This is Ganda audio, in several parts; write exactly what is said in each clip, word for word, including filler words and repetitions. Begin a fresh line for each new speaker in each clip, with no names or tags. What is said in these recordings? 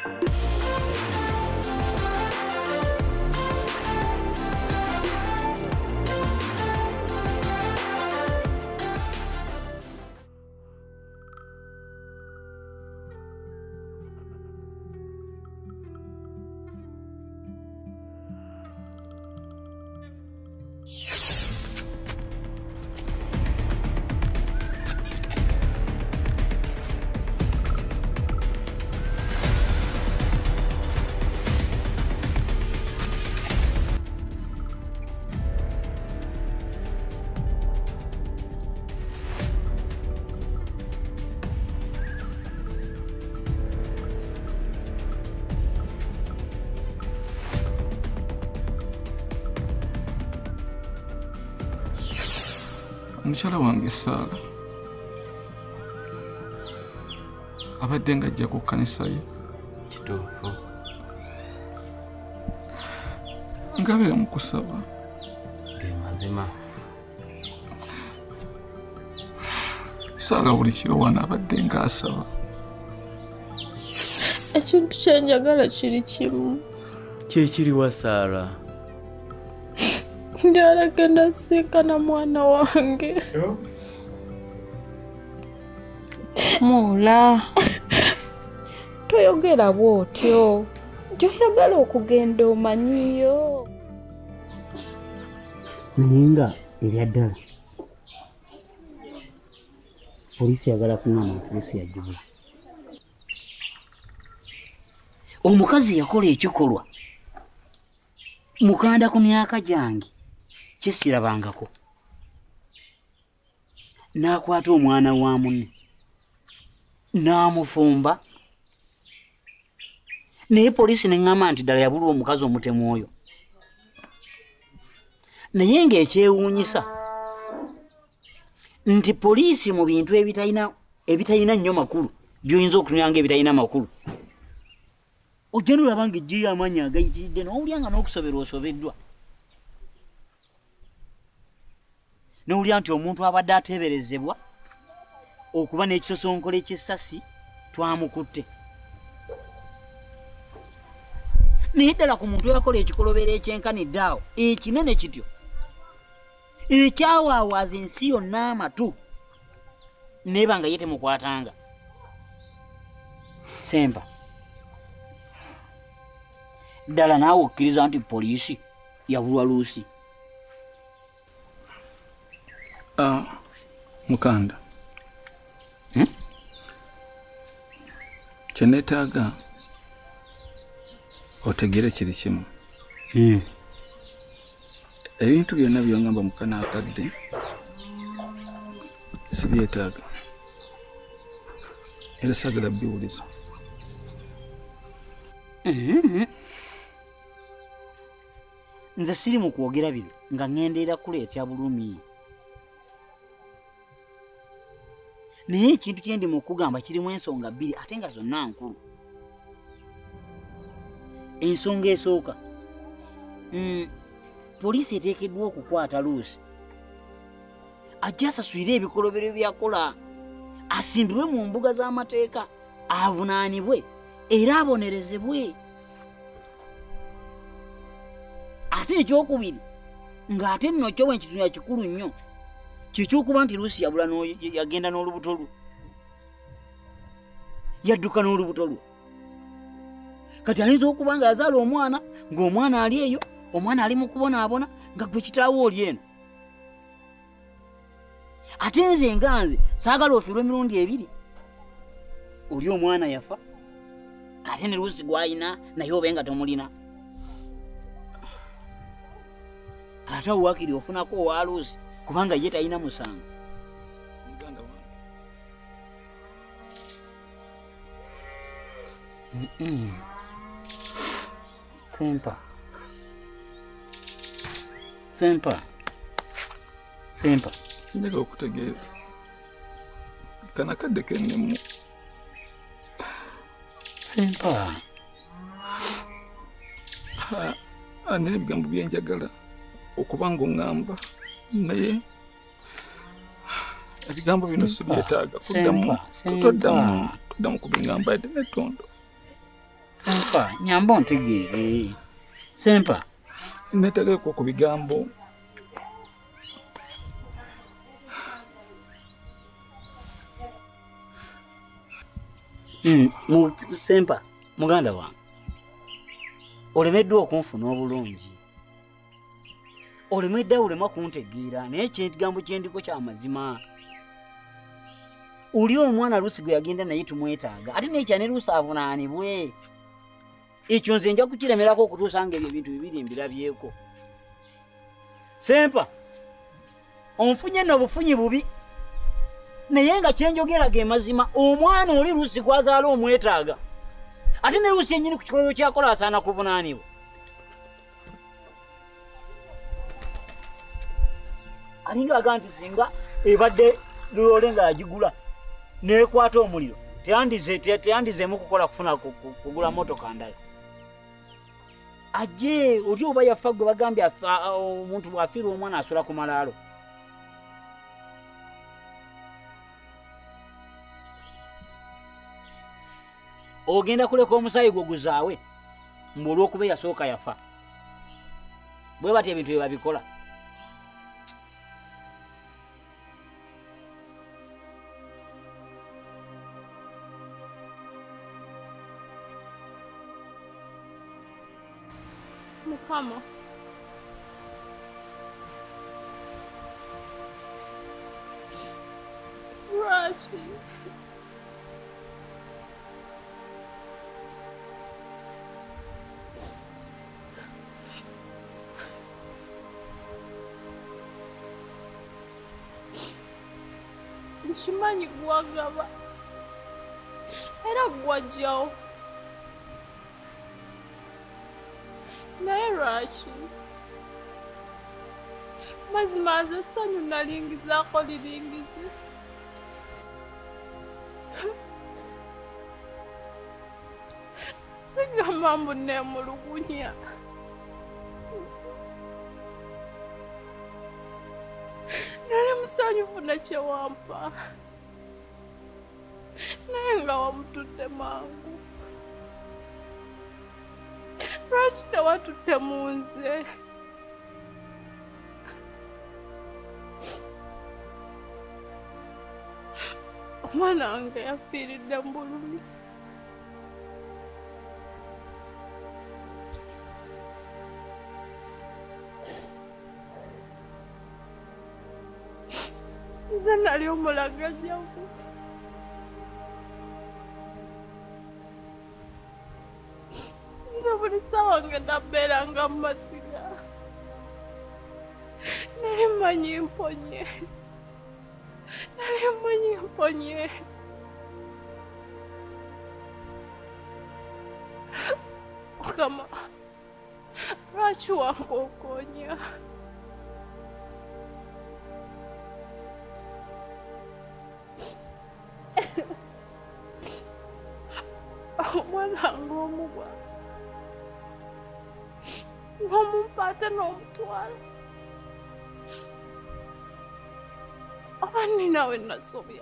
Omukyala wange Saala abadde ng'ajja ku kkanisa ye.
Kituufu.
Ngabeera mu kusaba.
Ge mazima.
Saala buli kiro wano abadde ng'asaba.
Ekintu kye njagala kiri kimu.
Kye kiri wa Saala?
Njala genda sinkana mwana wange. Mula. Toyogera bw'otyo. Gyoyagala okugenda omanyiyo.
Naye nga ebya ddala poliisi yagala kuŋŋaana ntuusi yagibula. Omukazi yakola ekikolwa mukanda ku myaka gyange kye sirabangako. N'akwata omwana wa munne n'amufumba. Naye poliisi neŋŋamba nti ddala yabulwa omukazi omutemu oyo. Naye ng'ekyewuunyisa nti poliisi mu bintu ebitalina ebitalina nnyo makulu by'oyinza okutunira ng'ebitalina makulu ojja n'olaba ng'eggyeyo amaanyi agayitiridde n'owulya nga n'okusobera osobeddwa. N'owulya nti omuntu abadde ateeberezebwa okuba n'ekisosonkolo eky'essasi twamukutte. Naye ddala ku muntu yakola ekikolobero ekyenkanidde awo ekinene kityo ekyawaawaza ensi yonna amatu neeba nga ye temukwatanga. Sempa ddala naawe okkiriza nti poliisi yabulwa Luusi?
Ah, mukanda.
Hmm?
Kye neetaaga otegere kiri kimu.
Hmm.
Ebintu byonna byongamba mukana akadde sibyetaaga. Era saagala biwuliza.
Mm-hmm. Nze siri mu kwogera bino nga ŋŋendeera kuleetya bulumi. Naye ekintu kye ndi mu kugamba kirimu ensonga bbiri ate nga zonna nkulu. Ensonga esooka, mm, poliisi eteekeddwa okukwata Luusi ajja asasulire ebikolobero byakola, asimbirwe mu mbuga z'amateeka, avunaanibwe era abonerezebwe. Ate ekyokubiri ng'ate nno kyo bwe nkitunira kikulu nnyo kyekyokuba nti Luusi yabula yagenda n'olubuto lwe, yadduka n'olubuto lwe. Kati ayinza okuba nga yazaala omwana ng'omwana ali eyo, omwana ali mu kubonaabona nga gwe kitaawo oli eno. Ate nze nga nze saagala ofiirwe emirundi ebiri. Oli omwana yafa ate ne Luusi gw'ayina naye obe nga tomulina. Ate awo wakiri ofunako owa Luusi kubanga ye talina musango.
Muganda wange.
Mm-mm. Sempa. Sempa. Sempa.
Sinjagala okutegeeza. Kana kadde kennemu.
Sempa.
Ani ebigambo byenjagala okuba ng'oŋŋamba naye ebigambo bino sibyetaaga. Kuddamu toddamu kubingamba ate n'ettondo.
Sempa, nyamba ontegeere. Sempa.
Netegeko ku bigambo.
Mm, mu Sempa, muganda wange. Olemeddwa okunfuna obulungi. Olemedde ulema kuntegeera naye ekigambo kyendiko kya mazima. Oli omwana Lusi gwe yagenda naye tumwetaaga. Ate n'ekya ne Lusi avunaanibwe. Ekyo nze nja kukiremerako okutuusa ng'ebyo ebintu bibiri mbirabyeko. Sempa, onfunye nno bufunyi bubi. Naye nga kyenjogera ge mazima, omwana oli Lusi kwazaala omwetaaga. Ate ne Lusi yennyini ku kikolero kyakola asaana kuvunaanibwa. Alinga aga nti singa ebadde lulole ng'agigula n'ekwata omuliro teyandize teyandizeemu kukola kufuna kugula motoka ndala. Ajje oli oba yafa gwe bagambye omuntu bw'afiirwa omwana asula ku malaalo. Ogenda kuleka omusaayi gwo guzaawe mbu olw'okuba yasooka yafa. Bwe batya ebintu bye babikola.
Mukama. Rachi. Nkimanyi gwagaba era gwajjawo. Naye Rachi, mazima nze essanyu nalingizaako liringize. Sigamba mbu neemulugunya. Nali musanyufu ne kyewampa. Naye nga wamutudde mangu. Lwaki tewatudde mu nze? Omwana wange yafiiridde mu bulumi. Nze nali omulagajavu. Nze buli ssaawa ngenda mbeeranga mu Mmatigga. Nali mmanyi mponye. Nali mmanyi mponye. Mukama, lwaki wankookonya? Omwana wange omugwaza ng'omumpa ate n'omutwala. Oba nnina we nasobya?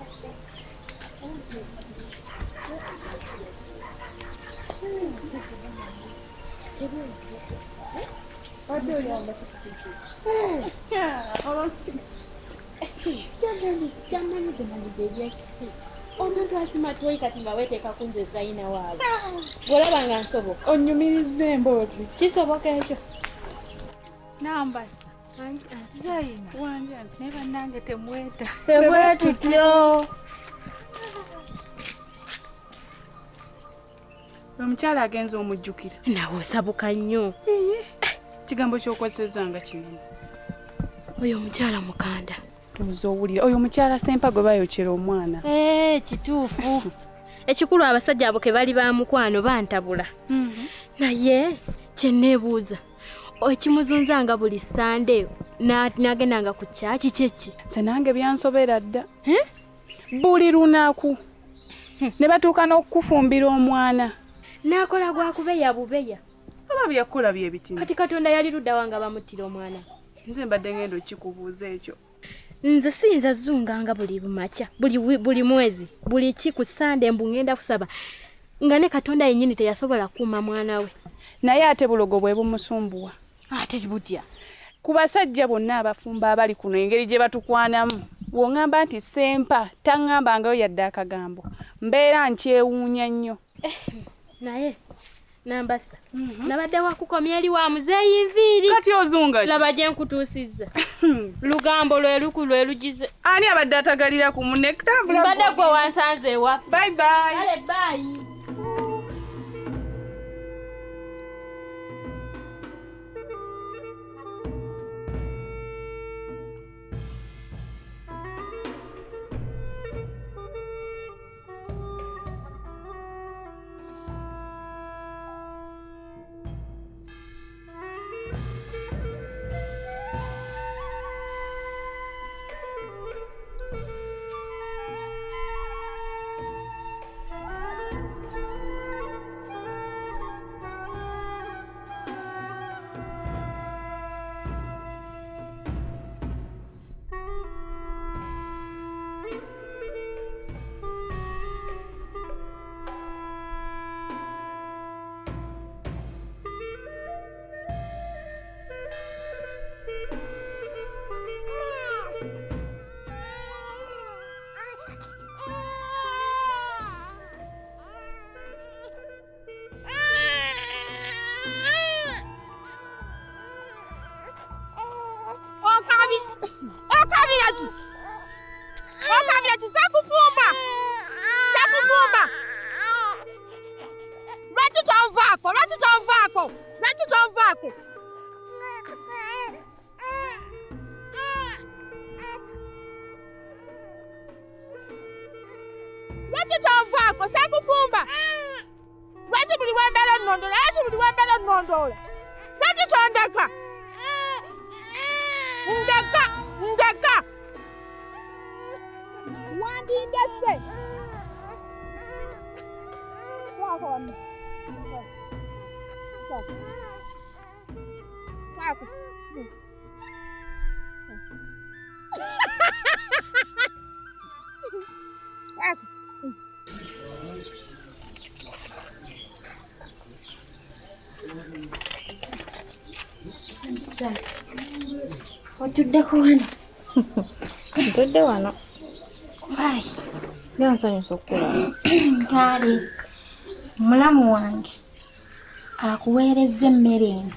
Omuntu asima toyi kati nga weteeka kunze sayina waabwe. Bw'olaba nga nsoboka.
Onyumiriza emboozi.
Kisoboka ekyo.
Nambasa. Zayina. Wanja ne bannange temweta.
Febwe tutyo.
Omukyala agenza omujjukira.
Nawe osabuka nnyo.
Kigambo ky'okozesa nga kinene.
Oyo omukyala mukanda.
Tuzo owulira. Oyo omukyala Sempa gwe bayokyera omwana.
Eh, kituufu. Ekikulu abasajja abo ke bali ba mukwano bantabula. Naye kye neebuuza. Ekimuzunzanga buli Sande n'agendanga ku kyaki kyeki.
Nze nange byansobera dda. Buli lunaku. Ne batuuka n'okufumbira omwana.
N'akola gwa kubeya bubeya.
Aba byakola bye bitini.
Kati Katonda yali ludda wanga bamuttira omwana.
Nze mbadde ngenda okikubuuza ekyo.
Nze siyinza zunganga buli bumakya, buli buli mwezi, buli ki ku Sande mbu ngenda kusaba. Nga ne Katonda yennyini teyasobola kuuma mwana we.
Naye ate bulogo bwe bumusumbuwa.
Ate butya.
Ku basajja bonna abafumba abali kuno engeri gye batukwanamu. Wongamba nti Sempa taŋŋambangayo yadde akagambo. Mbeera nkyewuunya nnyo.
Eh, naye Nambasa. Nabadde wakukomya eri wa muzeeyi nviiri.
Kati ozunga ki?
Laba gye nkutuusizza. Lugambo lwe luku lwe lugize.
Ani abadde atagalira ku munne kutambula.
Mbadde gwe wansanze ewa.
Bye bye.
Kale bye. Otuddeko wano.
Ntudde wano.
Wai.
Nansanyusa okukulaba.
Kale. Mulamu wange. Akuweerezza emmere eno.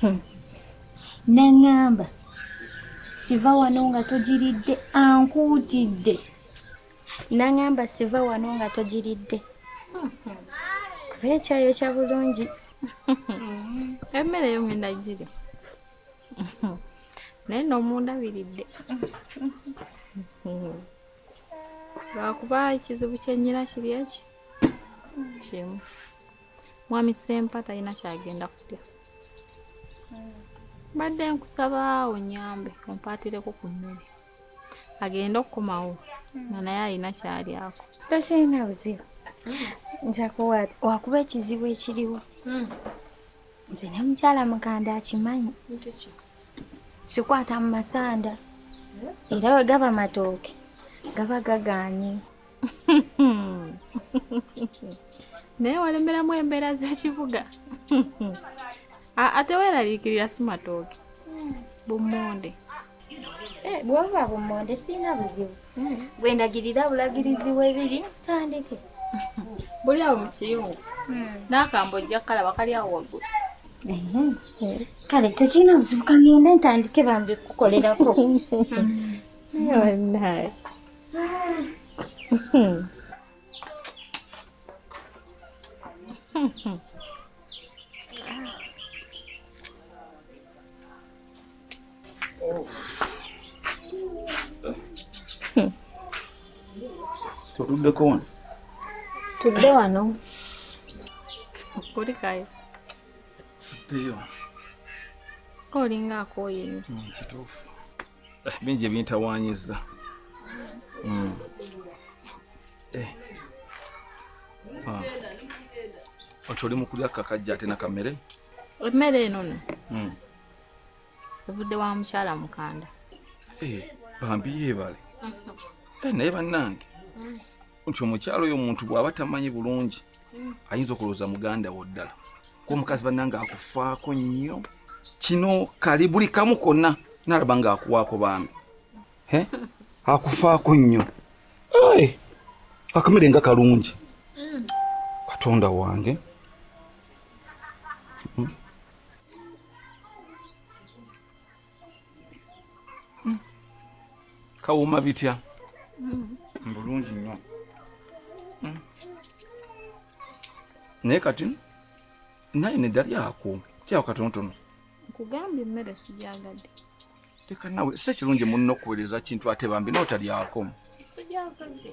N'aŋŋamba siva wano nga togiridde ankuutidde. N'aŋŋamba siva wano nga togiridde. Kuva ekyayo kya bulungi.
Emmere yo ngenda giri. Naye n'omundabiridde. Lwakuba ekizibu kyennyina kiri eki. Kimu. Mwami Sempa talina kyagenda kutya. Badde nkusaba onyambe ompaatireko ku mmere. Agenda okukomawo nga naye alina kyaliako.
Tokyalina buzibu. Njakuwa wakuba ekizibu ekiriwo. Nze ne mukyala mukanda akimanyi. Sikwata mu masanda. Era we gaba matooke.
gaba gaganye.
Naye walemeramu embeera z'ekibuga. Ate weeraliikirira si matooke. Bummonde.
Eh, bw'oba bummonde sirina buzibu. Bwe ndagirira bulagirizi w'ebiri tandike.
Buli awo mu kiyungu. N'akambo ojja kalaba kali awo waggulu.
Kale tekirina buzibu kangende ntandike bambi kukolerako.
Wallahi.
Tutuddeko wano.
Tudde wano. Kuli kayo.
Teyo.
Kolinga akoye.
Kituufu. Bingi ebintawaanyizza. Mm. Eh. Ah. Otoli mu kulya kakajja ate na kamere?
Emmere eno nno.
Mm.
Evudde wa mukyala mukanda.
Eh, bambi yeebale. Eh, naye bannange. Nti omukyalo oyo omuntu bw'aba tamanyi bulungi ayinza okulowooza muganda wo ddala. Ko omukazi bannange akufaako nnyo. Kino kali buli kamu konna n'alaba ng'akuwaako bambi. He? Akufaako nnyo. Ai! Akamere nga kalungi. Katonda wange. Mm. Mm. Kawuma bitya? Mm. Bulungi nnyo. Mm. Naye kati naye nedda lyako kyako katonotono.
Nkugambye emmere sijaagadde.
Leka nawe si kirungi munno okuweereza kintu ate bambi n'otalyako.
Sijaagadde.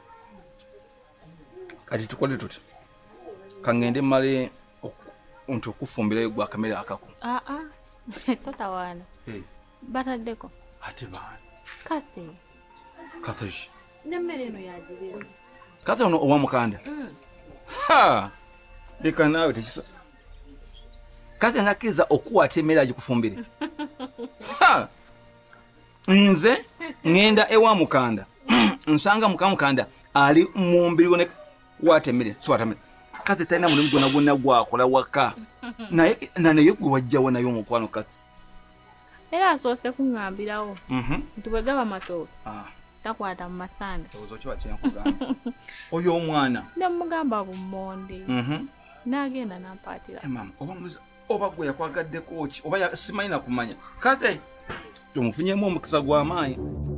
Kati tukole tuti. Kangende mmale nti okufumbirayo gwa kamere akako.
Ah ah. Totawaana.
Eh.
Bataddeko.
Ate baani.
Kathe.
Kathe.
N'emmere eno yagiriza.
Kathe ono owa mukanda.
Mm.
Ha! Leka nawe tekisa. Kathe nakkiriza okuwaata emmere agikufumbire. Ha! Nze ngenda ewa mukanda. Nsanga muka mukanda ali mu mbiri ne waata emmere so waata emmere. Kathe talina mulimu gwonna gwonna gwakola waka. Naye naye gwe wajjawo naye omukwano Kathe.
Era asoose kuŋŋambirawo.
Mhm.
Nti bwe gaba matooke.
Ah.
Takwata mu masanda.
Ozo kiba kyenkugamba. Oyo omwana.
Ne mugamba bummonde.
Mhm.
N'agenda n'ampaatira.
Eh mama, oba muza oba gwe yakwagaddeko ki oba simanyi na kumanya. Kathe. Tumufunyemu omukisa gw'amaanyi.